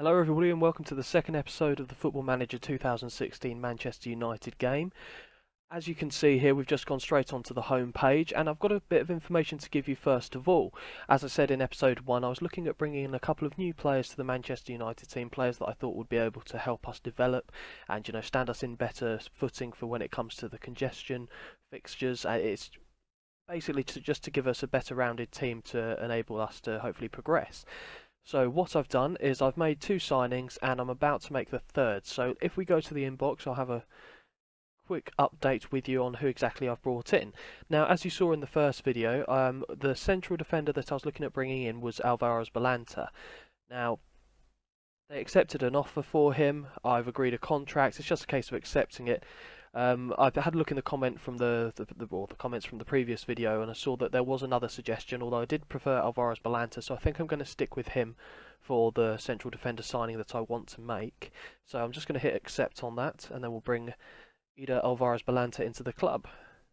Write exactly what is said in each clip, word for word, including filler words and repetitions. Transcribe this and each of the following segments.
Hello everybody and welcome to the second episode of the Football Manager two thousand sixteen Manchester United game. As you can see here, we've just gone straight onto the home page, and I've got a bit of information to give you first of all. As I said in episode one, I was looking at bringing in a couple of new players to the Manchester United team, players that I thought would be able to help us develop and, you know, stand us in better footing for when it comes to the congestion fixtures. Uh, it's basically to, just to give us a better rounded team to enable us to hopefully progress. So what I've done is I've made two signings and I'm about to make the third. So if we go to the inbox, I'll have a quick update with you on who exactly I've brought in. Now, as you saw in the first video, um, the central defender that I was looking at bringing in was Alvarez Balanta. Now, they accepted an offer for him. I've agreed a contract. It's just a case of accepting it. Um, I've had a look in the comment from the the, the, well, the comments from the previous video, and I saw that there was another suggestion, although I did prefer Alvarez Balanta, so I think I'm going to stick with him for the central defender signing that I want to make. So I'm just going to hit accept on that, and then we'll bring Ida Alvarez Balanta into the club.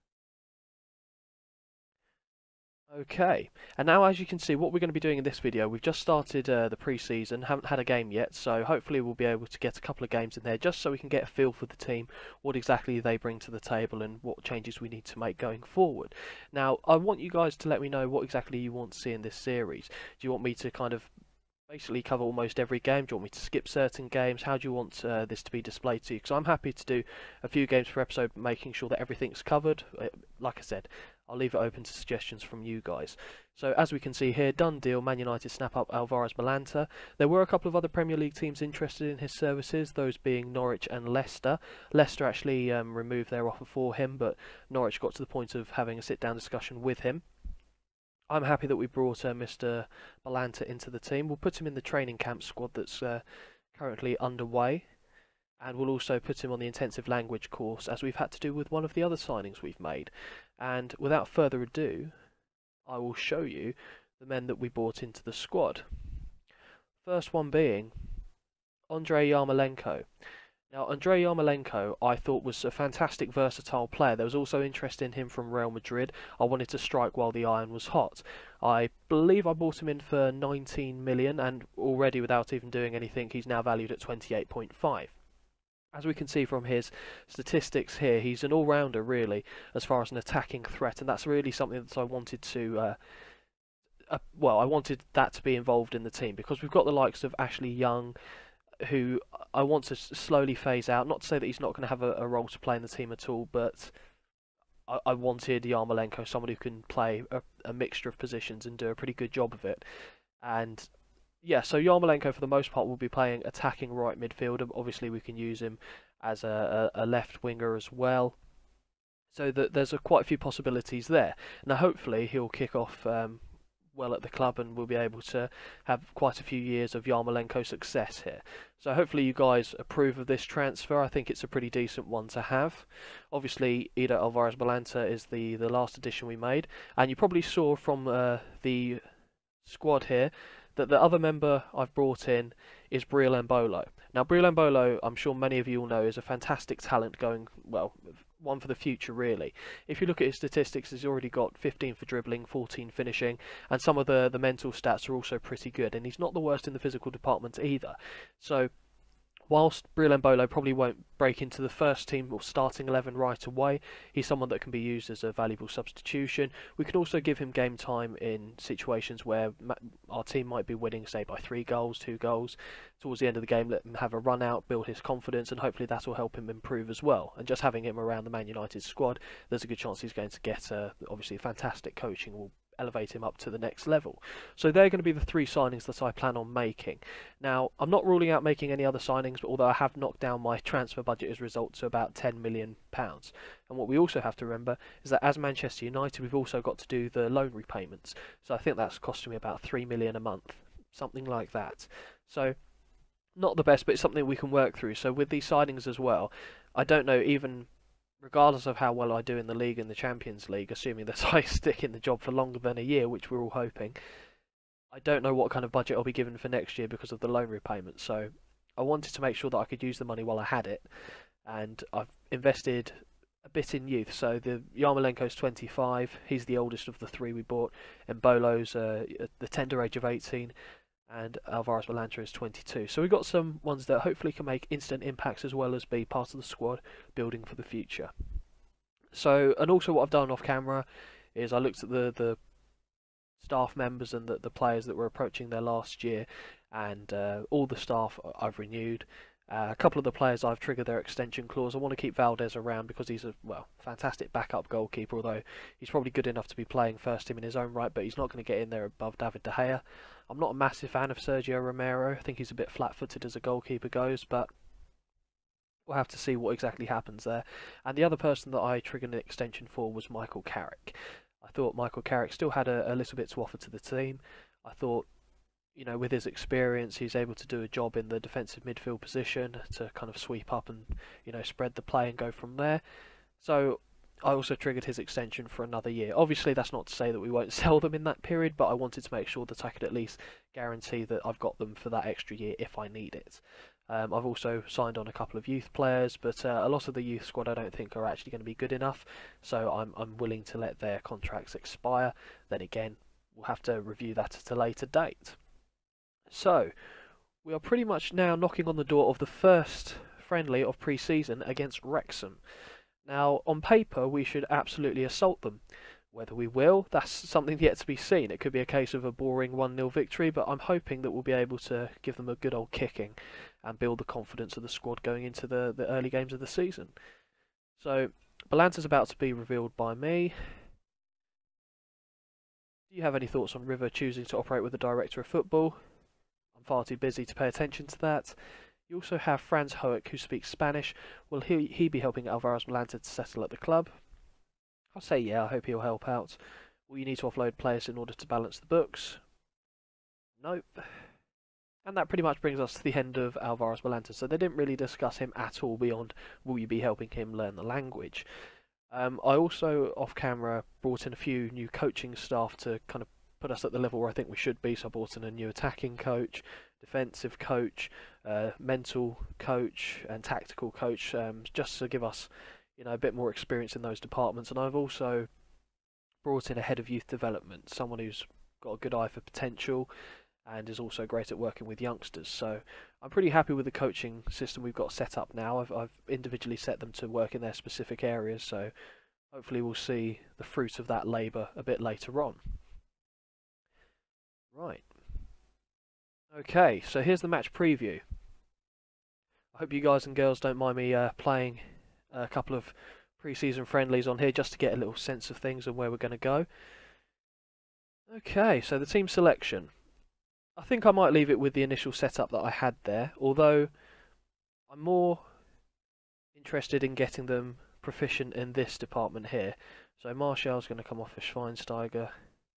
Okay, and now as you can see, what we're going to be doing in this video, we've just started uh, the pre-season, haven't had a game yet, so hopefully we'll be able to get a couple of games in there just so we can get a feel for the team, what exactly they bring to the table and what changes we need to make going forward. Now, I want you guys to let me know what exactly you want to see in this series. Do you want me to kind of basically cover almost every game? Do you want me to skip certain games? How do you want uh, this to be displayed to you? Because I'm happy to do a few games per episode, making sure that everything's covered. Like I said, I'll leave it open to suggestions from you guys. So as we can see here, done deal, Man United snap up Alvarez Balanta. There were a couple of other Premier League teams interested in his services, those being Norwich and Leicester. Leicester actually um, removed their offer for him, but Norwich got to the point of having a sit-down discussion with him. I'm happy that we brought uh, Mister Balanta into the team. We'll put him in the training camp squad that's uh, currently underway. And we'll also put him on the intensive language course, as we've had to do with one of the other signings we've made. And without further ado, I will show you the men that we brought into the squad. First one being Andrei Yarmolenko. Now, Andrei Yarmolenko, I thought was a fantastic, versatile player. There was also interest in him from Real Madrid. I wanted to strike while the iron was hot. I believe I bought him in for nineteen million, and already without even doing anything, he's now valued at twenty-eight point five. As we can see from his statistics here, he's an all-rounder really, as far as an attacking threat, and that's really something that I wanted to, uh, uh, well, I wanted that to be involved in the team, because we've got the likes of Ashley Young, who I want to slowly phase out. Not to say that he's not going to have a, a role to play in the team at all, but I, I wanted Yarmolenko, someone who can play a, a mixture of positions and do a pretty good job of it. And yeah, so Yarmolenko for the most part will be playing attacking right midfielder. Obviously we can use him as a, a, a left winger as well. So that there's a, quite a few possibilities there. Now hopefully he'll kick off um, well at the club, and we'll be able to have quite a few years of Yarmolenko success here. So hopefully you guys approve of this transfer. I think it's a pretty decent one to have. Obviously Ida Alvarez Balanta is the, the last addition we made, and you probably saw from uh, the squad here that the other member I've brought in is Breel Embolo. Now, Breel Embolo, I'm sure many of you will know, is a fantastic talent going, well, one for the future, really. If you look at his statistics, he's already got fifteen for dribbling, fourteen finishing, and some of the, the mental stats are also pretty good, and he's not the worst in the physical department either. So, whilst Breel Embolo probably won't break into the first team or starting eleven right away, he's someone that can be used as a valuable substitution. We can also give him game time in situations where our team might be winning, say, by three goals, two goals. Towards the end of the game, let him have a run out, build his confidence, and hopefully that will help him improve as well. And just having him around the Man United squad, there's a good chance he's going to get, uh, obviously, fantastic coaching will elevate him up to the next level. So they're going to be the three signings that I plan on making. Now, I'm not ruling out making any other signings, but although I have knocked down my transfer budget as a result to about ten million pounds. And what we also have to remember is that as Manchester United, we've also got to do the loan repayments. So I think that's costing me about three million a month, something like that. So not the best, but it's something we can work through. So with these signings as well, I don't know, even regardless of how well I do in the league and the Champions League, assuming that I stick in the job for longer than a year, which we're all hoping, I don't know what kind of budget I'll be given for next year because of the loan repayment. So I wanted to make sure that I could use the money while I had it, and I've invested a bit in youth. So the Yarmolenko's twenty-five, he's the oldest of the three we bought, and Bolo's uh, the tender age of eighteen, and Alvarez Balanta is twenty-two. So we've got some ones that hopefully can make instant impacts as well as be part of the squad building for the future. So, and also what I've done off camera is I looked at the, the staff members and the, the players that were approaching their last year, and uh, all the staff I've renewed. Uh, a couple of the players I've triggered their extension clause. I want to keep Valdez around because he's a well fantastic backup goalkeeper, although he's probably good enough to be playing first team in his own right, but he's not going to get in there above David De Gea. I'm not a massive fan of Sergio Romero. I think he's a bit flat-footed as a goalkeeper goes, but we'll have to see what exactly happens there. And the other person that I triggered an extension for was Michael Carrick. I thought Michael Carrick still had a, a little bit to offer to the team. I thought, you know, with his experience, he's able to do a job in the defensive midfield position to kind of sweep up and, you know, spread the play and go from there. So I also triggered his extension for another year. Obviously, that's not to say that we won't sell them in that period, but I wanted to make sure that I could at least guarantee that I've got them for that extra year if I need it. Um, I've also signed on a couple of youth players, but uh, a lot of the youth squad I don't think are actually going to be good enough, so I'm, I'm willing to let their contracts expire. Then again, we'll have to review that at a later date. So, we are pretty much now knocking on the door of the first friendly of pre-season against Wrexham. Now, on paper, we should absolutely assault them. Whether we will, that's something yet to be seen. It could be a case of a boring one nil victory, but I'm hoping that we'll be able to give them a good old kicking and build the confidence of the squad going into the, the early games of the season. So, Balanta's about to be revealed by me. Do you have any thoughts on River choosing to operate with the director of football? I'm far too busy to pay attention to that. You also have Franz Hoek, who speaks Spanish. Will he, he be helping Alvarez Balanta to settle at the club? I'll say yeah, I hope he'll help out. Will you need to offload players in order to balance the books? Nope. And that pretty much brings us to the end of Alvarez Balanta. So they didn't really discuss him at all beyond will you be helping him learn the language. Um, I also, off camera, brought in a few new coaching staff to kind of put us at the level where I think we should be. So I brought in a new attacking coach, defensive coach, uh, mental coach and tactical coach, um, just to give us, you know, a bit more experience in those departments. And I've also brought in a head of youth development, someone who's got a good eye for potential and is also great at working with youngsters. So I'm pretty happy with the coaching system we've got set up now. I've, I've individually set them to work in their specific areas, so hopefully we'll see the fruit of that labour a bit later on. Right. Okay, so here's the match preview. I hope you guys and girls don't mind me uh, playing a couple of pre-season friendlies on here just to get a little sense of things and where we're going to go. Okay, so the team selection. I think I might leave it with the initial setup that I had there, although I'm more interested in getting them proficient in this department here. So Martial's going to come off for Schweinsteiger.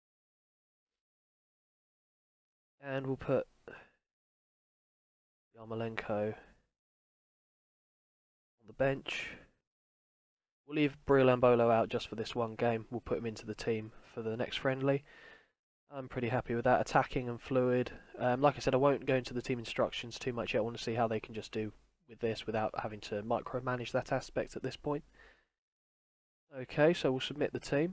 And we'll put Yarmolenko on the bench. We'll leave Briolambolo out just for this one game. We'll put him into the team for the next friendly. I'm pretty happy with that. Attacking and fluid. Um, like I said, I won't go into the team instructions too much yet. I want to see how they can just do with this without having to micromanage that aspect at this point. Okay, so we'll submit the team.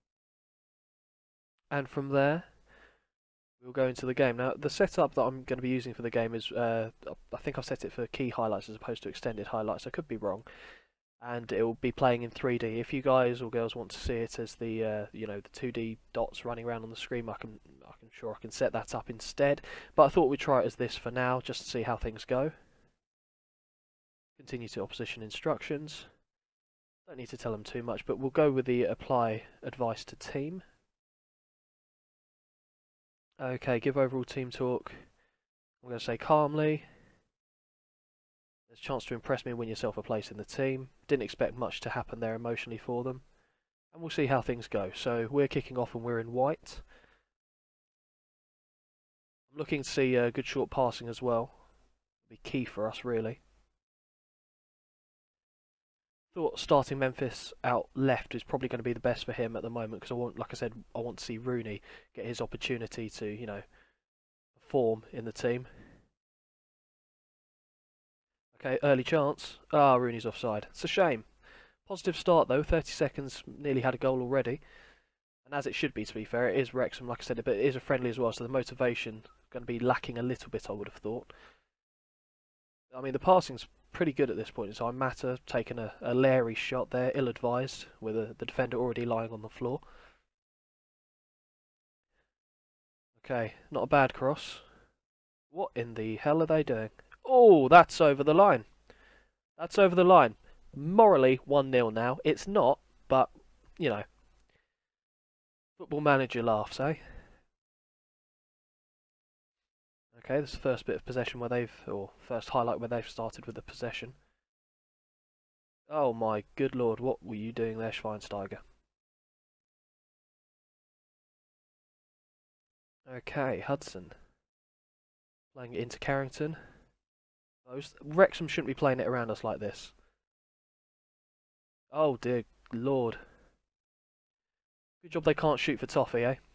And from there, we'll go into the game. Now, the setup that I'm going to be using for the game is, uh, I think I've set it for key highlights as opposed to extended highlights. I could be wrong. And it will be playing in three D. If you guys or girls want to see it as the, uh, you know, the two D dots running around on the screen, I can, I can sure I can set that up instead. But I thought we'd try it as this for now, just to see how things go. Continue to opposition instructions. Don't need to tell them too much, but we'll go with the apply advice to team. Okay, give overall team talk. I'm going to say calmly. There's a chance to impress me and win yourself a place in the team. Didn't expect much to happen there emotionally for them. And we'll see how things go. So we're kicking off and we're in white. I'm looking to see uh, good short passing as well. It'll be key for us, really. Thought starting Memphis out left is probably going to be the best for him at the moment because I want, like I said, I want to see Rooney get his opportunity to, you know, perform in the team. Okay, early chance. Ah, Rooney's offside. It's a shame. Positive start though, thirty seconds, nearly had a goal already. And as it should be, to be fair, it is Wrexham, like I said, but it is a friendly as well, so the motivation going to be lacking a little bit, I would have thought. I mean, the passing's pretty good at this point in time. Mata taking a, a Larry shot there, ill-advised, with a, the defender already lying on the floor. Okay, not a bad cross. What in the hell are they doing? Oh, that's over the line. That's over the line. Morally, one nil now. It's not, but, you know. Football Manager laughs, eh? Okay, this is the first bit of possession where they've, or first highlight where they've started with the possession. Oh my good lord, what were you doing there, Schweinsteiger? Okay, Hudson. Playing it into Carrington. Wrexham shouldn't be playing it around us like this. Oh dear lord. Good job they can't shoot for toffee, eh?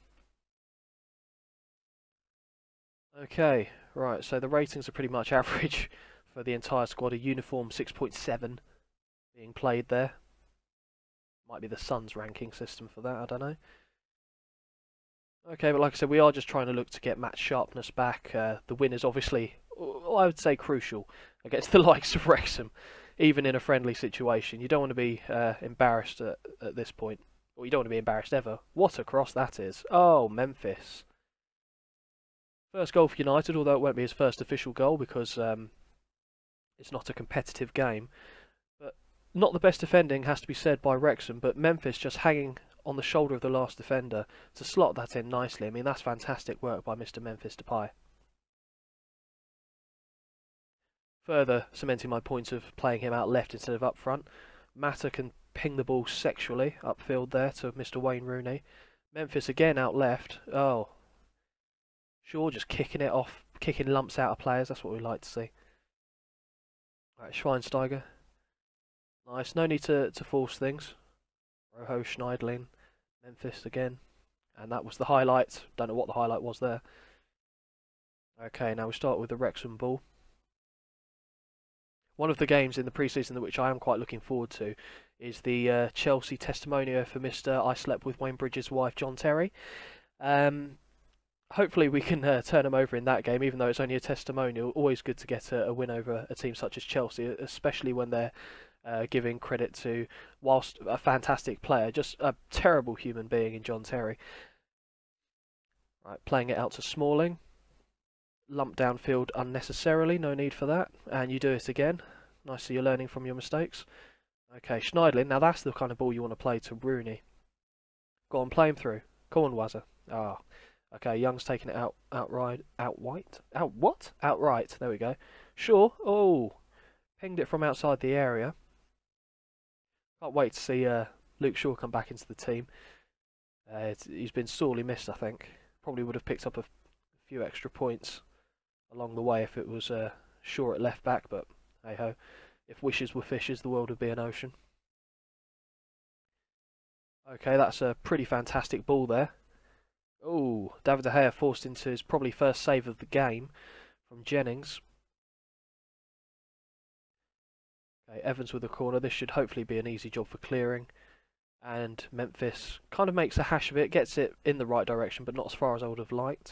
Okay, right, so the ratings are pretty much average for the entire squad. A uniform six point seven being played there. Might be the Sun's ranking system for that, I don't know. Okay, but like I said, we are just trying to look to get match sharpness back. Uh, the win is obviously, I would say, crucial against the likes of Wrexham, even in a friendly situation. You don't want to be uh, embarrassed at, at this point. Or you don't want to be embarrassed ever. What a cross that is. Oh, Memphis. First goal for United, although it won't be his first official goal because um, it's not a competitive game. But not the best defending, has to be said, by Wrexham, but Memphis just hanging on the shoulder of the last defender to slot that in nicely. I mean, that's fantastic work by Mister Memphis Depay. Further cementing my point of playing him out left instead of up front. Mata can ping the ball sexually upfield there to Mister Wayne Rooney. Memphis again out left. Oh. Shaw just kicking it off, kicking lumps out of players. That's what we like to see. Right, Schweinsteiger. Nice. No need to, to force things. Rojo, Schneidlin, Memphis again. And that was the highlight. Don't know what the highlight was there. Okay, now we start with the Wrexham ball. One of the games in the pre-season which I am quite looking forward to is the uh, Chelsea testimonial for Mister I slept with Wayne Bridges' wife, John Terry. Um, hopefully we can uh, turn him over in that game, even though it's only a testimonial. Always good to get a, a win over a team such as Chelsea, especially when they're uh, giving credit to, whilst a fantastic player, just a terrible human being in John Terry. Right, playing it out to Smalling. Lump downfield unnecessarily, no need for that. And you do it again. Nice that you're learning from your mistakes. Okay, Schneidlin, now that's the kind of ball you want to play to Rooney. Go on, play him through. Come on, Wazza. Ah. Okay, Young's taking it out, outright, outright, out what? Outright, there we go. Sure, oh, pinged it from outside the area. Can't wait to see uh, Luke Shaw come back into the team. Uh, he's been sorely missed, I think. Probably would have picked up a few extra points along the way if it was uh, Shaw at left back, but hey ho, if wishes were fishes, the world would be an ocean. Okay, that's a pretty fantastic ball there. Oh, David De Gea forced into his probably first save of the game from Jennings. Okay, Evans with a corner. This should hopefully be an easy job for clearing. And Memphis kind of makes a hash of it, gets it in the right direction, but not as far as I would have liked.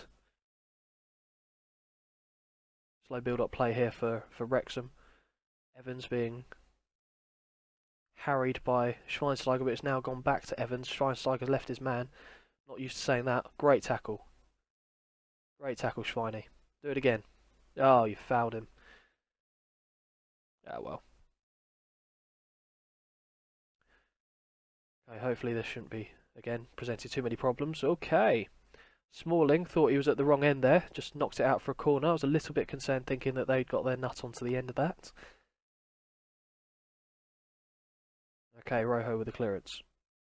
Slow build-up play here for, for Wrexham. Evans being harried by Schweinsteiger, but it's now gone back to Evans. Schweinsteiger's left his man. Not used to saying that. Great tackle. Great tackle, Schweini. Do it again. Oh, you fouled him. Ah, well. Okay, hopefully this shouldn't be, again, presenting too many problems. Okay. Smalling thought he was at the wrong end there. Just knocked it out for a corner. I was a little bit concerned thinking that they'd got their nut onto the end of that. Okay, Rojo with the clearance.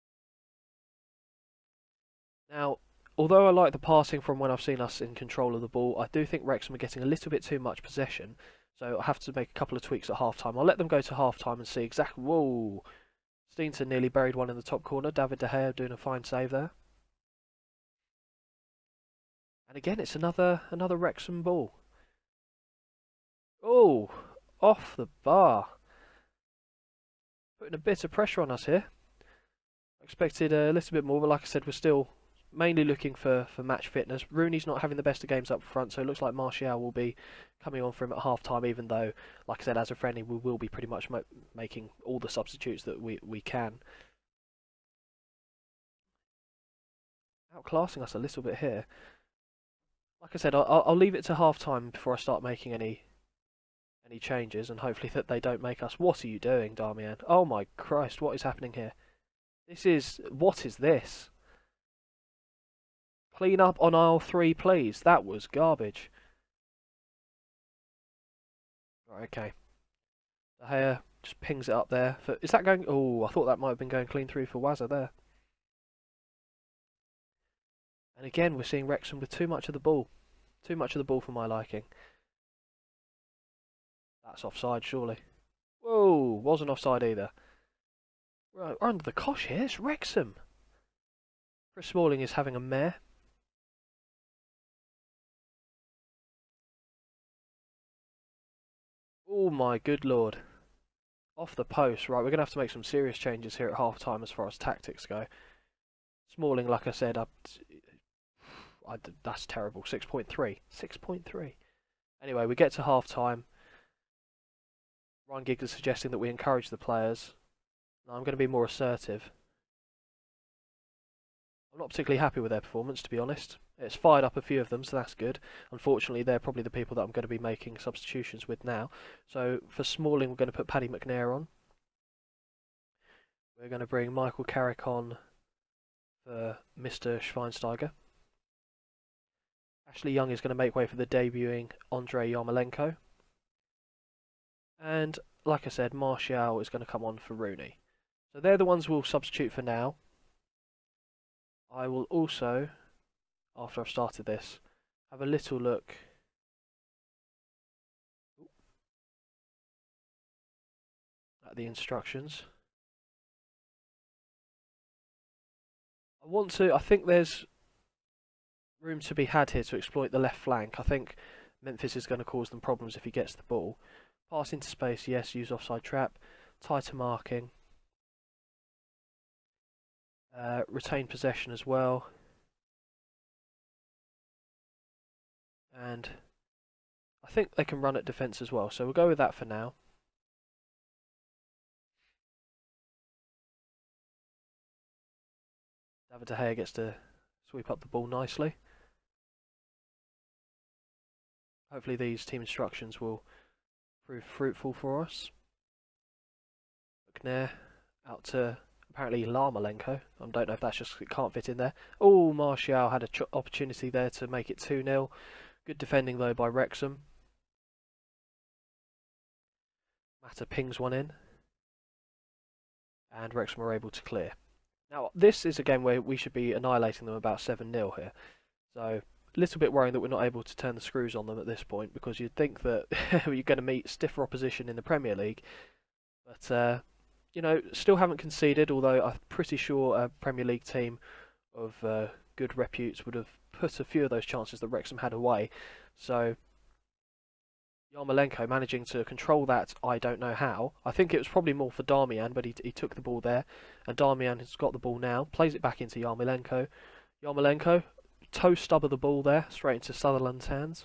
Now, although I like the passing from when I've seen us in control of the ball, I do think Wrexham are getting a little bit too much possession. So I have to make a couple of tweaks at half-time. I'll let them go to half-time and see exactly... Whoa! Steenson nearly buried one in the top corner. David De Gea doing a fine save there. And again, it's another another Wrexham ball. Oh! Off the bar. Putting a bit of pressure on us here. Expected a little bit more, but like I said, we're still mainly looking for, for match fitness. Rooney's not having the best of games up front, so it looks like Martial will be coming on for him at half time, even though, like I said, as a friendly, we will be pretty much mo making all the substitutes that we, we can. Outclassing us a little bit here. Like I said, I'll, I'll leave it to half time before I start making any any changes, and hopefully that they don't make us. What are you doing, Damian? Oh my Christ, what is happening here? This is... what is this? Clean up on aisle three, please. That was garbage. Right, okay. The hair just pings it up there. For, is that going... oh, I thought that might have been going clean through for Wazza there. And again, we're seeing Wrexham with too much of the ball. Too much of the ball for my liking. That's offside, surely. Whoa, wasn't offside either. Right, we're under the cosh here. It's Wrexham. Chris Smalling is having a mare. Oh my good lord. Off the post. Right, we're going to have to make some serious changes here at half time as far as tactics go. Smalling, like I said, up. I, that's terrible. six point three. six point three. Anyway, we get to half time. Ryan Giggs is suggesting that we encourage the players. No, I'm going to be more assertive. I'm not particularly happy with their performance, to be honest. It's fired up a few of them, so that's good. Unfortunately, they're probably the people that I'm going to be making substitutions with now. So, for Smalling, we're going to put Paddy McNair on. We're going to bring Michael Carrick on for Mister Schweinsteiger. Ashley Young is going to make way for the debuting Andrei Yarmolenko. And, like I said, Martial is going to come on for Rooney. So they're the ones we'll substitute for now. I will also, after I've started this, have a little look at the instructions. I want to, I think there's room to be had here to exploit the left flank. I think Memphis is going to cause them problems if he gets the ball. Pass into space, yes, use offside trap. Tighter marking. Uh, retain possession as well. And I think they can run at defence as well, so we'll go with that for now. David De Gea gets to sweep up the ball nicely. Hopefully these team instructions will prove fruitful for us. McNair out to apparently Yarmolenko. I don't know if that's just it can't fit in there. Oh, Martial had an ch opportunity there to make it two nil. Good defending though by Wrexham. Mata pings one in. And Wrexham are able to clear. Now, this is a game where we should be annihilating them about seven nil here. So, a little bit worrying that we're not able to turn the screws on them at this point, because you'd think that you're going to meet stiffer opposition in the Premier League. But, uh, you know, still haven't conceded, although I'm pretty sure a Premier League team of uh, good reputes would have put a few of those chances that Wrexham had away. So, Yarmolenko managing to control that, I don't know how. I think it was probably more for Damian, but he, he took the ball there. And Damian has got the ball now, plays it back into Yarmolenko. Yarmolenko, toe stub of the ball there, straight into Sutherland's hands.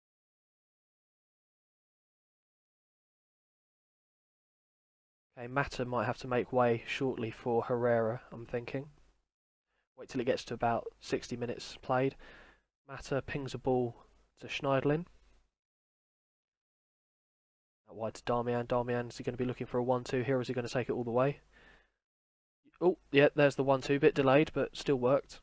Okay, Mata might have to make way shortly for Herrera, I'm thinking. Wait till it gets to about sixty minutes played. Mata pings a ball to Schneiderlin. Out wide to Damian. Damian, is he going to be looking for a one two here, or is he going to take it all the way? Oh, yeah, there's the one two, bit delayed, but still worked.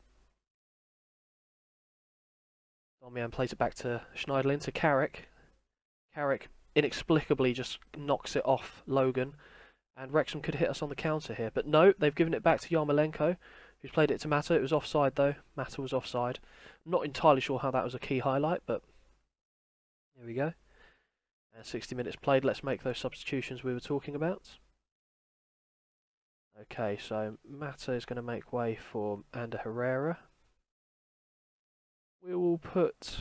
Damian plays it back to Schneiderlin, to Carrick. Carrick inexplicably just knocks it off Logan, and Wrexham could hit us on the counter here. But no, they've given it back to Yarmolenko, who's played it to Mata. It was offside though. Mata was offside. Not entirely sure how that was a key highlight, but there we go. And sixty minutes played, let's make those substitutions we were talking about. Okay, so Mata is going to make way for Ander Herrera. We will put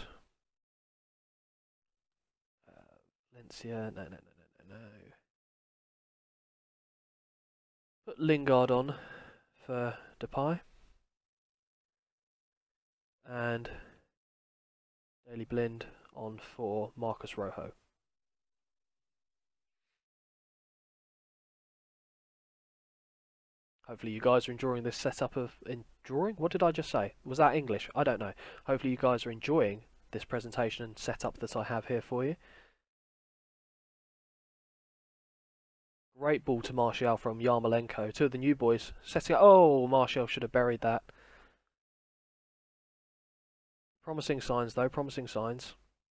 uh, Valencia, no, no, no, no, no, no. Put Lingard on for Depay. And Daily Blind on for Marcus Rojo. Hopefully you guys are enjoying this setup of... Enjoying? What did I just say? Was that English? I don't know. Hopefully you guys are enjoying this presentation and setup that I have here for you. Great ball to Martial from Yarmolenko. Two of the new boys setting up. Oh, Martial should have buried that. Promising signs though, promising signs.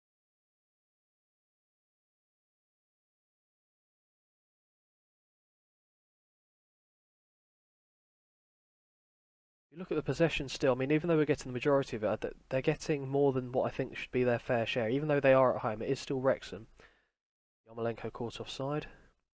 You look at the possession still, I mean, even though we're getting the majority of it, they're getting more than what I think should be their fair share. Even though they are at home, it is still Wrexham. Yarmolenko caught offside.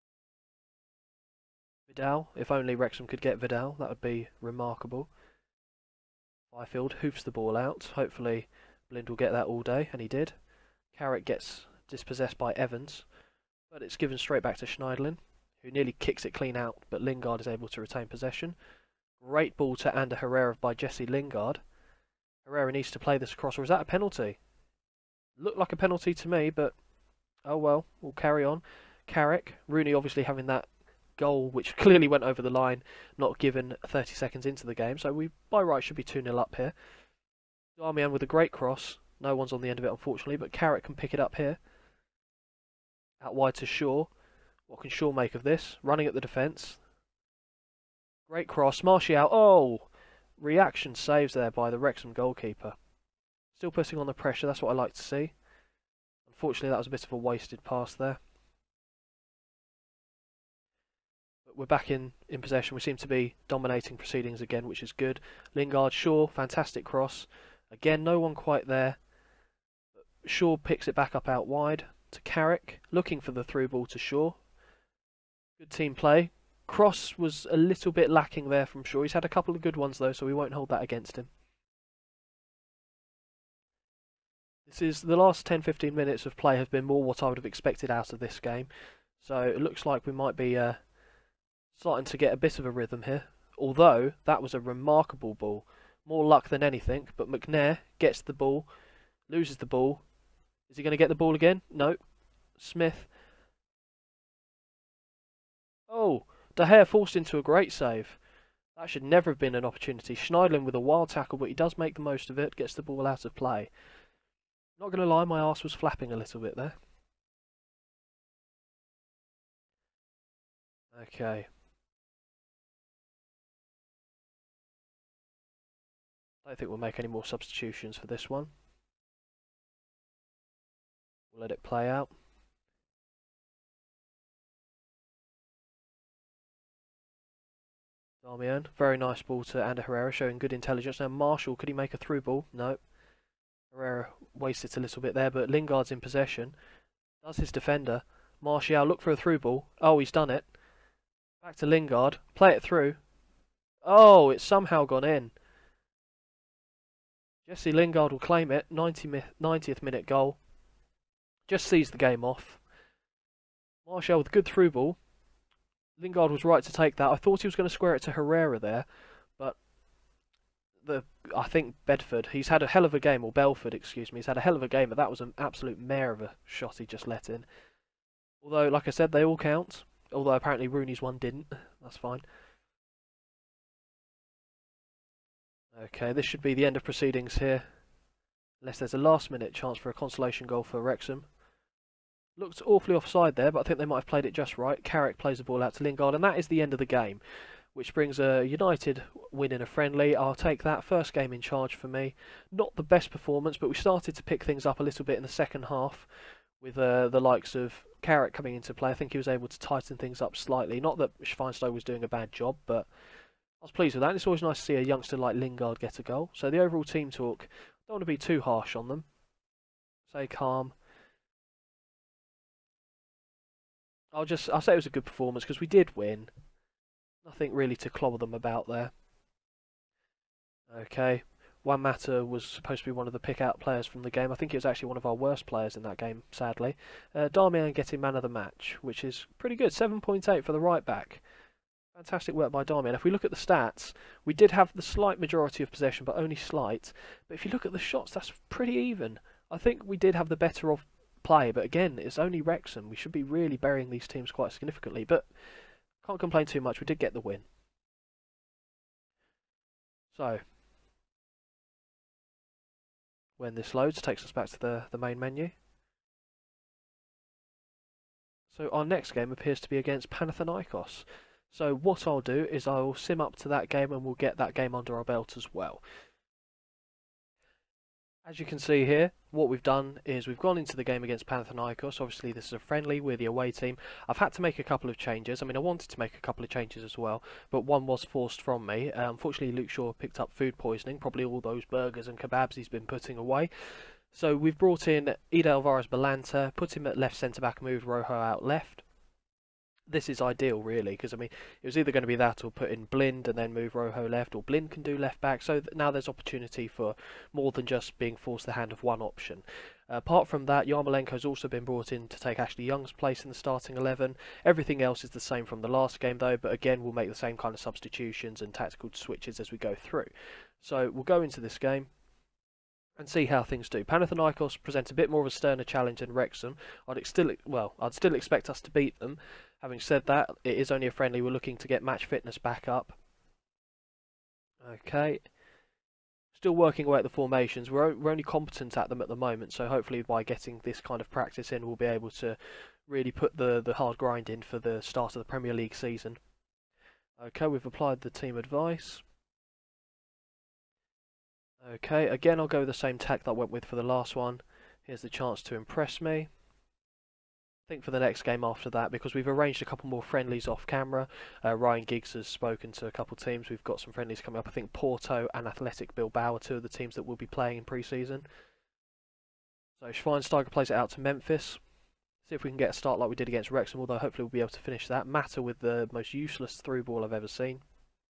Vidal, if only Wrexham could get Vidal, that would be remarkable. Byfield hoofs the ball out. Hopefully Blind will get that all day, and he did. Carrick gets dispossessed by Evans, but it's given straight back to Schneiderlin, who nearly kicks it clean out, but Lingard is able to retain possession. Great ball to Ander Herrera by Jesse Lingard. Herrera needs to play this across, or is that a penalty? Looked like a penalty to me, but oh well, we'll carry on. Carrick, Rooney obviously having that goal which clearly went over the line, not given thirty seconds into the game, so we by right should be two nil up here. Darmian with a great cross, no one's on the end of it unfortunately, but Carrick can pick it up here. Out wide to Shaw. What can Shaw make of this? Running at the defence. Great cross, Martial, oh! Reaction saves there by the Wrexham goalkeeper. Still putting on the pressure, that's what I like to see. Unfortunately that was a bit of a wasted pass there. But we're back in, in possession, we seem to be dominating proceedings again, which is good. Lingard, Shaw, fantastic cross. Again, no one quite there. Shaw picks it back up out wide to Carrick, looking for the through ball to Shaw. Good team play. Cross was a little bit lacking there from Shaw. He's had a couple of good ones though, so we won't hold that against him. This is the last ten fifteen minutes of play have been more what I would have expected out of this game. So it looks like we might be uh, starting to get a bit of a rhythm here. Although that was a remarkable ball. More luck than anything, but McNair gets the ball, loses the ball. Is he going to get the ball again? No. Smith. Oh! De Gea forced into a great save. That should never have been an opportunity. Schneiderlin with a wild tackle, but he does make the most of it, gets the ball out of play. Not going to lie, my arse was flapping a little bit there. Okay. I don't think we'll make any more substitutions for this one. We'll let it play out. Darmian, very nice ball to Ander Herrera, showing good intelligence. Now Marshall, could he make a through ball? No. Herrera wasted a little bit there, but Lingard's in possession. Does his defender. Martial, look for a through ball. Oh, he's done it. Back to Lingard. Play it through. Oh, it's somehow gone in. Jesse Lingard will claim it. ninetieth minute goal. Just sees the game off. Martial with a good through ball. Lingard was right to take that. I thought he was going to square it to Herrera there, but the I think Bedford, he's had a hell of a game, or Belford, excuse me, he's had a hell of a game, but that was an absolute mare of a shot he just let in. Although, like I said, they all count. Although apparently Rooney's one didn't. That's fine. Okay, this should be the end of proceedings here. Unless there's a last minute chance for a consolation goal for Wrexham. Looked awfully offside there, but I think they might have played it just right. Carrick plays the ball out to Lingard, and that is the end of the game. Which brings a United win in a friendly. I'll take that. First game in charge for me. Not the best performance, but we started to pick things up a little bit in the second half. With uh, the likes of Carrick coming into play. I think he was able to tighten things up slightly. Not that Feinstein was doing a bad job, but I was pleased with that. And it's always nice to see a youngster like Lingard get a goal. So the overall team talk, don't want to be too harsh on them. Stay calm. I'll just I'll say it was a good performance because we did win. Nothing really to clobber them about there. Okay. Juan Mata was supposed to be one of the pick-out players from the game. I think he was actually one of our worst players in that game, sadly. Uh, Darmian getting man of the match, which is pretty good. seven point eight for the right-back. Fantastic work by Darmian. If we look at the stats, we did have the slight majority of possession, but only slight. But if you look at the shots, that's pretty even. I think we did have the better of play, but again, it's only Wrexham. We should be really burying these teams quite significantly, but can't complain too much. We did get the win. So, when this loads, it takes us back to the, the main menu. So our next game appears to be against Panathinaikos. So what I'll do is I'll sim up to that game and we'll get that game under our belt as well. As you can see here, what we've done is we've gone into the game against Panathinaikos. Obviously this is a friendly, we're the away team. I've had to make a couple of changes. I mean, I wanted to make a couple of changes as well, but one was forced from me. Uh, unfortunately, Luke Shaw picked up food poisoning, probably all those burgers and kebabs he's been putting away. So we've brought in Ida Alvarez-Balanta, put him at left centre-back, moved Rojo out left. This is ideal, really, because I mean, it was either going to be that or put in Blind and then move Rojo left, or Blind can do left back. So th now there's opportunity for more than just being forced the hand of one option. Uh, apart from that, Yarmolenko's also been brought in to take Ashley Young's place in the starting eleven. Everything else is the same from the last game, though, but again, we'll make the same kind of substitutions and tactical switches as we go through. So we'll go into this game and see how things do. Panathinaikos present a bit more of a sterner challenge than Wrexham. I'd still, well, I'd still expect us to beat them. Having said that, it is only a friendly. We're looking to get match fitness back up. Okay. Still working away at the formations. We're, we're only competent at them at the moment, so hopefully by getting this kind of practice in, we'll be able to really put the, the hard grind in for the start of the Premier League season. Okay, we've applied the team advice. Okay, again I'll go with the same tack that I went with for the last one. Here's the chance to impress me. I think for the next game after that, because we've arranged a couple more friendlies off camera. Uh, Ryan Giggs has spoken to a couple of teams. We've got some friendlies coming up. I think Porto and Athletic Bilbao are two of the teams that will be playing in pre-season. So Schweinsteiger plays it out to Memphis. See if we can get a start like we did against Wrexham, although hopefully we'll be able to finish that. Mata with the most useless through ball I've ever seen.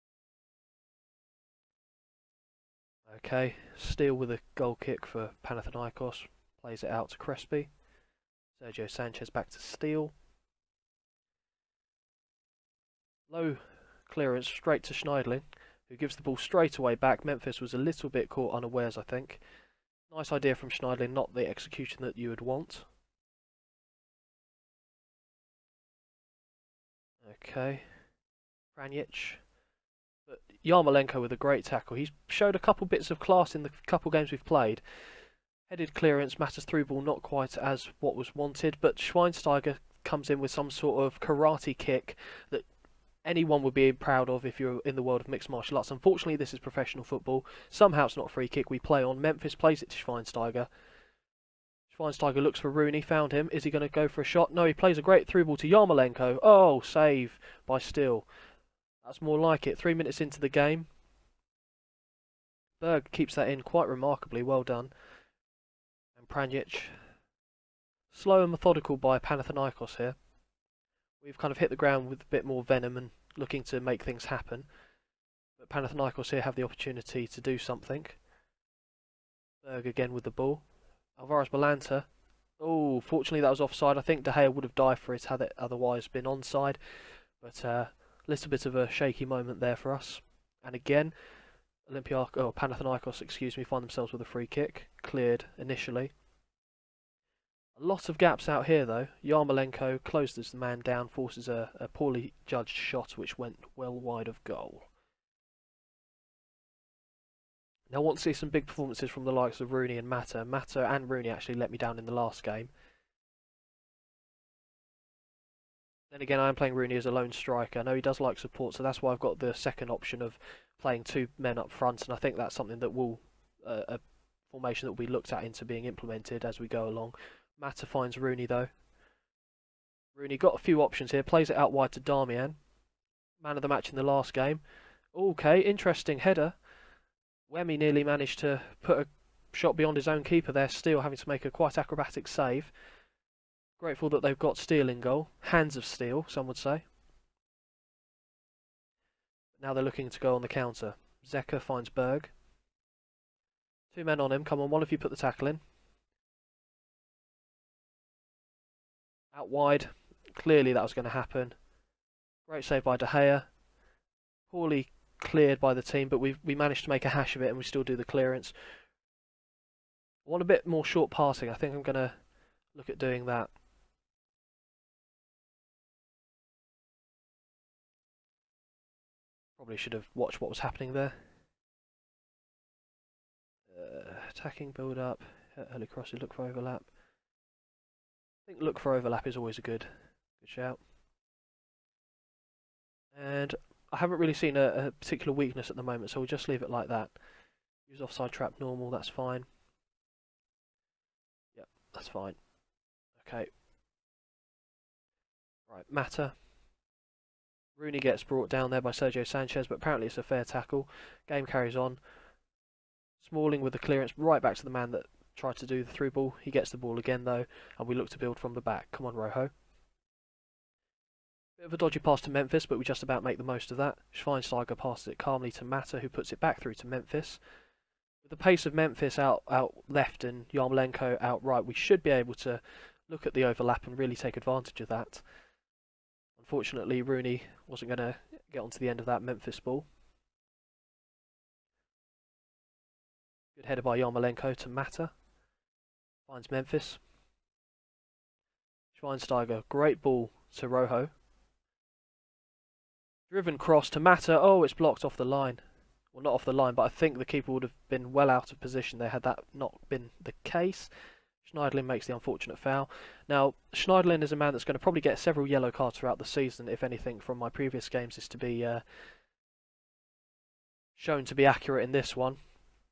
Okay, Steele with a goal kick for Panathinaikos. Plays it out to Crespi. Sergio Sanchez back to Steele. Low clearance straight to Schneidling, who gives the ball straight away back. Memphis was a little bit caught unawares, I think. Nice idea from Schneidling, not the execution that you would want. Okay. Pranjic. But Yarmolenko with a great tackle. He's showed a couple bits of class in the couple games we've played. Headed clearance, Mata's through ball not quite as what was wanted, but Schweinsteiger comes in with some sort of karate kick that anyone would be proud of if you're in the world of mixed martial arts. Unfortunately, this is professional football. Somehow it's not a free kick we play on. Memphis plays it to Schweinsteiger. Schweinsteiger looks for Rooney, found him. Is he going to go for a shot? No, he plays a great through ball to Yarmolenko. Oh, save by Steele. That's more like it. Three minutes into the game. Berg keeps that in quite remarkably. Well done. And Pranjic. Slow and methodical by Panathinaikos here. We've kind of hit the ground with a bit more venom and looking to make things happen. But Panathinaikos here have the opportunity to do something. Berg again with the ball. Alvarez-Balanta. Oh, fortunately that was offside. I think De Gea would have dived for it had it otherwise been onside. But a uh, little bit of a shaky moment there for us. And again, Olympiacos, oh, Panathinaikos, excuse me, find themselves with a free kick. Cleared initially. A lot of gaps out here though. Yarmolenko closes the man down, forces a, a poorly judged shot which went well wide of goal. Now I want to see some big performances from the likes of Rooney and Mata. Mata and Rooney actually let me down in the last game. Then again, I am playing Rooney as a lone striker. I know he does like support, so that's why I've got the second option of playing two men up front, and I think that's something that will, uh, a formation that will be looked at into being implemented as we go along. Mata finds Rooney though. Rooney got a few options here, plays it out wide to Darmian. Man of the match in the last game. Okay, interesting header. Wemmy nearly managed to put a shot beyond his own keeper there, Steele having to make a quite acrobatic save. Grateful that they've got Steele in goal. Hands of steel, some would say. Now they're looking to go on the counter. Zeka finds Berg. Two men on him. Come on, one of you put the tackle in. Out wide. Clearly that was going to happen. Great save by De Gea. Poorly cleared by the team, but we we managed to make a hash of it, and we still do the clearance. I want a bit more short passing. I think I'm going to look at doing that. Probably should have watched what was happening there. Uh, attacking, build up, early crosses, look for overlap. I think look for overlap is always a good, good shout. And I haven't really seen a, a particular weakness at the moment, so we'll just leave it like that. Use offside trap normal, that's fine. Yep, that's fine. Okay. Right, Mata. Rooney gets brought down there by Sergio Sanchez, but apparently it's a fair tackle. Game carries on. Smalling with the clearance right back to the man that tried to do the through ball. He gets the ball again though, and we look to build from the back. Come on, Rojo. Bit of a dodgy pass to Memphis, but we just about make the most of that. Schweinsteiger passes it calmly to Mata, who puts it back through to Memphis. With the pace of Memphis out, out left and Yarmolenko out right, we should be able to look at the overlap and really take advantage of that. Unfortunately, Rooney wasn't going to get onto the end of that Memphis ball. Good header by Yarmolenko to Mata. Finds Memphis. Schweinsteiger, great ball to Rojo. Driven cross to Mata. Oh, it's blocked off the line. Well, not off the line, but I think the keeper would have been well out of position there had that not been the case. Schneiderlin makes the unfortunate foul. Now, Schneiderlin is a man that's going to probably get several yellow cards throughout the season, if anything from my previous games is to be uh, shown to be accurate in this one.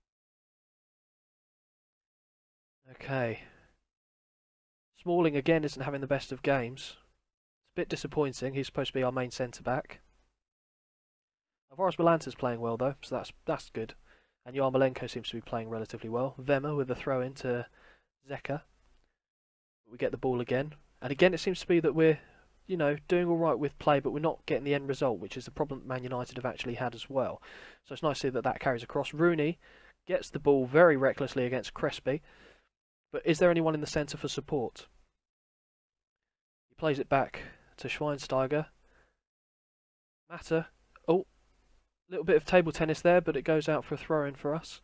Okay. Smalling again isn't having the best of games. It's a bit disappointing. He's supposed to be our main centre-back. Alvaros Balanta's playing well though, so that's that's good. And Yarmolenko seems to be playing relatively well. Vema with a throw in to Zeka. We get the ball again. And again it seems to be that we're, you know, doing alright with play, but we're not getting the end result, which is the problem that Man United have actually had as well. So it's nice to see that that carries across. Rooney gets the ball very recklessly against Crespi. But is there anyone in the centre for support? He plays it back to Schweinsteiger. Mata. Oh, a little bit of table tennis there, but it goes out for a throw-in for us.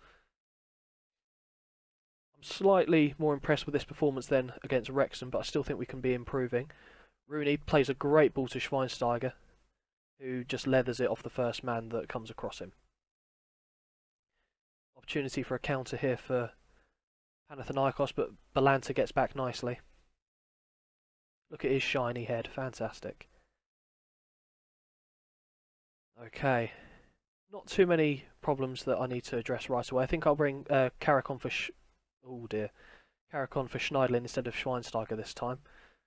I'm slightly more impressed with this performance than against Wrexham, but I still think we can be improving. Rooney plays a great ball to Schweinsteiger, who just leathers it off the first man that comes across him. Opportunity for a counter here for Panathinaikos, but Balanta gets back nicely. Look at his shiny head, fantastic. Okay, not too many problems that I need to address right away. I think I'll bring uh, Karakon for sh oh dear, Karakon for Schneiderlin instead of Schweinsteiger this time.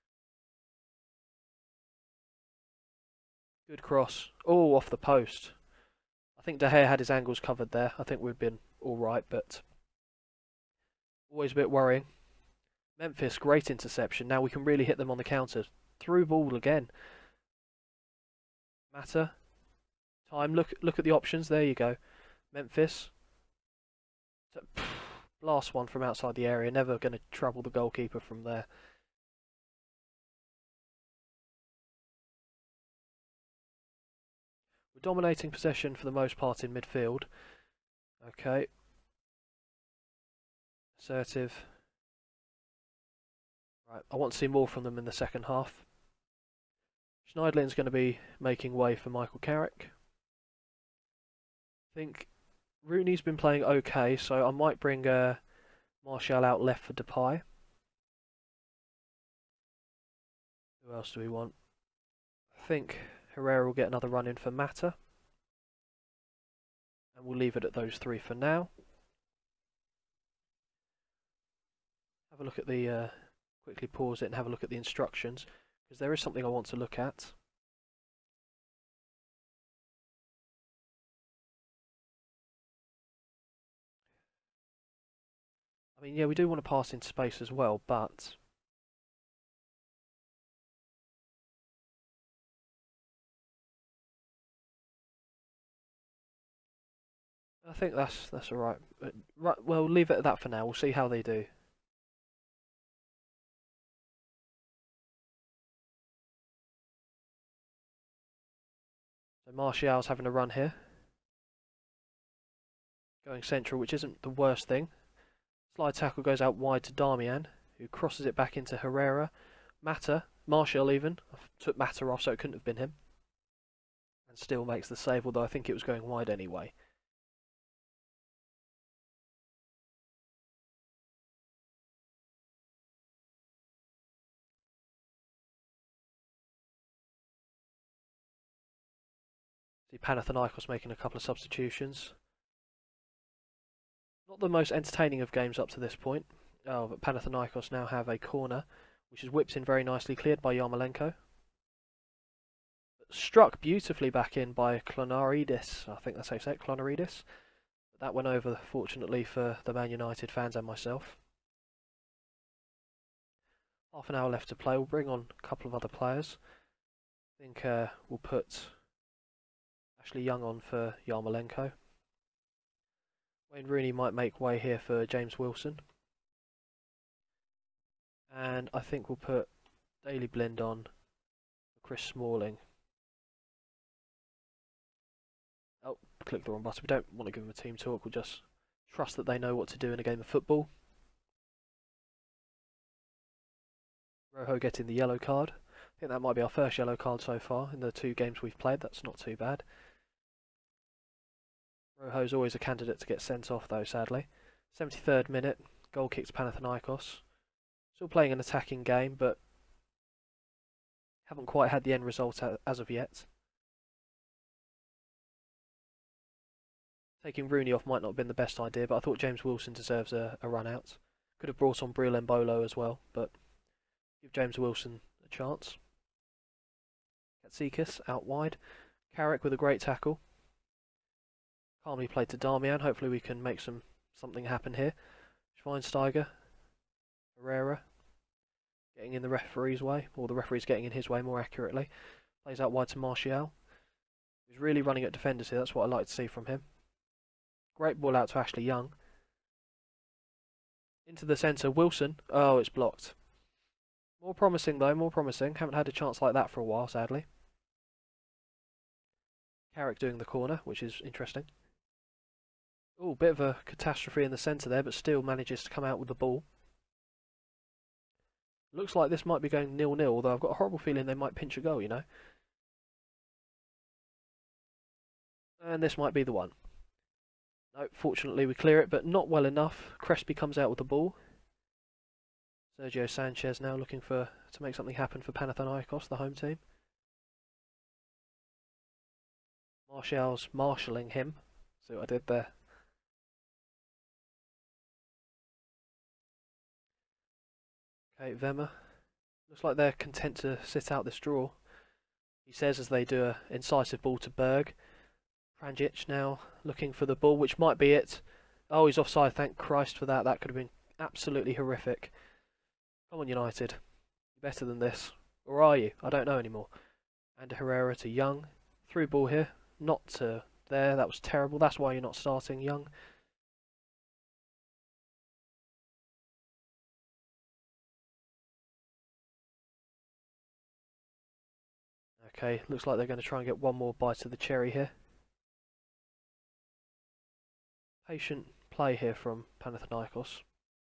Good cross. Oh, off the post. I think De Gea had his angles covered there. I think we've been all right, but always a bit worrying. Memphis, great interception. Now we can really hit them on the counter. Through ball again. Mata. Time. Look, look at the options. There you go. Memphis. So, pff, last one from outside the area. Never going to trouble the goalkeeper from there. We're dominating possession for the most part in midfield. Okay. Assertive. Right, I want to see more from them in the second half. Schneiderlin's going to be making way for Michael Carrick. I think Rooney's been playing okay, so I might bring uh, Martial out left for Depay. Who else do we want? I think Herrera will get another run in for Mata. And we'll leave it at those three for now. Have a look at the... Uh, quickly pause it and have a look at the instructions, because there is something I want to look at. I mean, yeah, we do want to pass into space as well, but I think that's that's all right. Right, well, leave it at that for now. We'll see how they do. So Martial's having a run here. Going central, which isn't the worst thing. Slide tackle goes out wide to Damian, who crosses it back into Herrera. Mata, Martial even, I took Mata off so it couldn't have been him. And still makes the save, although I think it was going wide anyway. See Panathinaikos making a couple of substitutions. Not the most entertaining of games up to this point. Oh, but Panathinaikos now have a corner, which is whipped in very nicely, cleared by Yarmolenko. Struck beautifully back in by Klonaridis. I think that's how you say it, Klonaridis. But that went over, fortunately, for the Man United fans and myself. Half an hour left to play. We'll bring on a couple of other players. I think uh, we'll put Ashley Young on for Yarmolenko. Wayne Rooney might make way here for James Wilson. And I think we'll put Daley Blind on for Chris Smalling. Oh, click the wrong button. We don't want to give them a team talk. We'll just trust that they know what to do in a game of football. Rojo getting the yellow card. I think that might be our first yellow card so far in the two games we've played. That's not too bad. Rojo's always a candidate to get sent off though, sadly. seventy-third minute, goal kick to Panathinaikos. Still playing an attacking game, but haven't quite had the end result as of yet. Taking Rooney off might not have been the best idea, but I thought James Wilson deserves a, a run out. Could have brought on Breel Embolo as well, but give James Wilson a chance. Katsikis out wide. Carrick with a great tackle. Calmly played to Damian. Hopefully we can make some something happen here. Schweinsteiger. Herrera. Getting in the referee's way, or the referee's getting in his way more accurately. Plays out wide to Martial. He's really running at defenders here. That's what I like to see from him. Great ball out to Ashley Young. Into the centre. Wilson. Oh, it's blocked. More promising though, more promising. Haven't had a chance like that for a while, sadly. Carrick doing the corner, which is interesting. Oh, bit of a catastrophe in the centre there, but still manages to come out with the ball. Looks like this might be going nil nil, although I've got a horrible feeling they might pinch a goal, you know. And this might be the one. No, fortunately we clear it, but not well enough. Crespi comes out with the ball. Sergio Sanchez now looking for to make something happen for Panathinaikos, the home team. Martial's marshalling him. See what I did there? Okay, Vema. Looks like they're content to sit out this draw. He says as they do an incisive ball to Berg. Pranjic now looking for the ball, which might be it. Oh, he's offside, thank Christ for that. That could have been absolutely horrific. Come on, United. You're better than this. Or are you? I don't know anymore. And Herrera to Young. Through ball here. Not to there. That was terrible. That's why you're not starting Young. Okay, looks like they're going to try and get one more bite of the cherry here. Patient play here from Panathinaikos.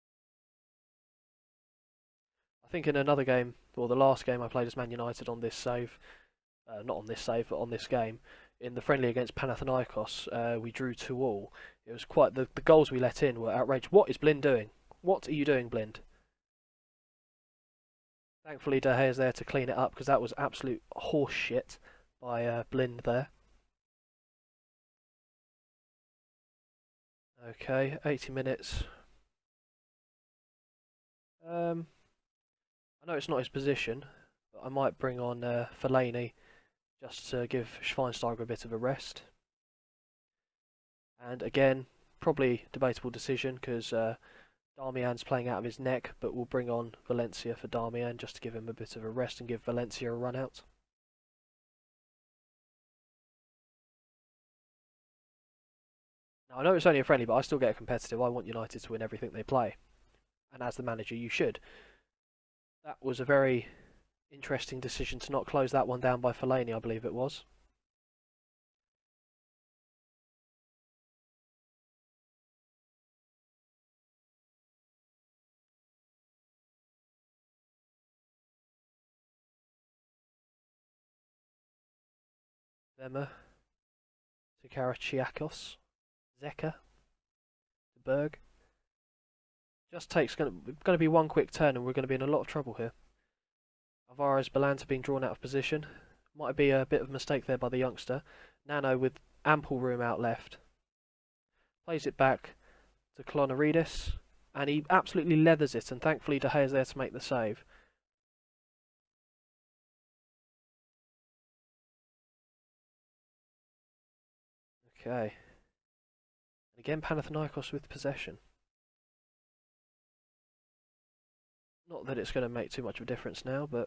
I think in another game, or the last game I played as Man United on this save, uh, not on this save, but on this game, in the friendly against Panathinaikos, uh, we drew two all. It was quite, the, the goals we let in were outrageous. What is Blind doing? What are you doing, Blind? Thankfully De Gea's there to clean it up, because that was absolute horse shit by uh, Blind there. Okay, eighty minutes. Um, I know it's not his position, but I might bring on uh, Fellaini just to give Schweinsteiger a bit of a rest. And again, probably debatable decision because uh, Damian's playing out of his neck, but we'll bring on Valencia for Damian just to give him a bit of a rest and give Valencia a run out. Now, I know it's only a friendly, but I still get competitive. I want United to win everything they play. And as the manager, you should. That was a very interesting decision to not close that one down by Fellaini, I believe it was. Vema to Karachiakos, Zeka to Berg. Just takes going to be one quick turn and we're going to be in a lot of trouble here. Alvarez Balanta being drawn out of position. Might be a bit of a mistake there by the youngster. Nano with ample room out left. Plays it back to Klonaridis. And he absolutely leathers it, and thankfully De Gea is there to make the save. Okay. And again Panathinaikos with possession. Not that it's going to make too much of a difference now, but...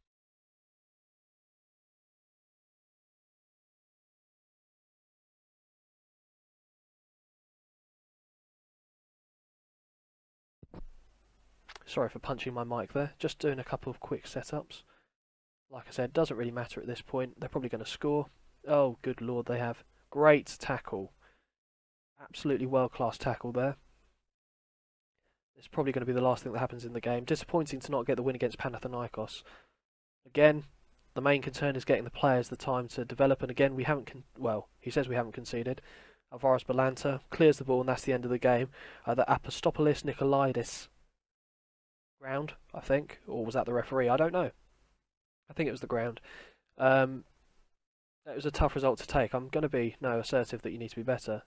Sorry for punching my mic there, just doing a couple of quick setups. Like I said, doesn't really matter at this point, they're probably going to score. Oh, good lord, they have. Great tackle. Absolutely world-class tackle there. It's probably going to be the last thing that happens in the game. Disappointing to not get the win against Panathinaikos. Again, the main concern is getting the players the time to develop, and again, we haven't, con well, he says we haven't conceded. Alvarez Balanta clears the ball, and that's the end of the game. Uh, the Apostopoulos Nikolaidis ground, I think, or was that the referee? I don't know. I think it was the ground. Um, it was a tough result to take. I'm going to be no assertive that you need to be better,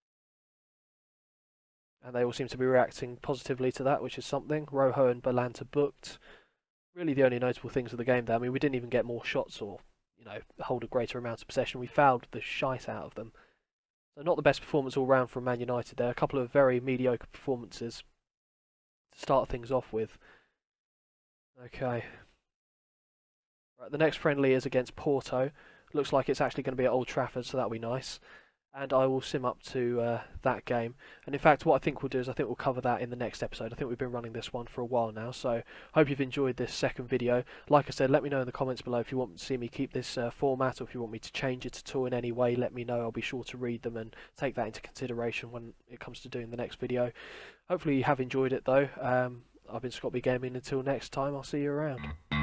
and they all seem to be reacting positively to that, which is something. Rojo and Balanta booked. Really, the only notable things of the game there. I mean, we didn't even get more shots or, you know, hold a greater amount of possession. We fouled the shite out of them. So not the best performance all round from Man United there. A couple of very mediocre performances to start things off with. Okay. Right, the next friendly is against Porto. Looks like it's actually going to be at Old Trafford, so that'll be nice. And I will sim up to uh, that game. And in fact, what I think we'll do is I think we'll cover that in the next episode. I think we've been running this one for a while now, so hope you've enjoyed this second video. Like I said, let me know in the comments below if you want to see me keep this uh, format, or if you want me to change it at all in any way. Let me know. I'll be sure to read them and take that into consideration when it comes to doing the next video. Hopefully you have enjoyed it though. Um, I've been ScottBGaming. Until next time, I'll see you around.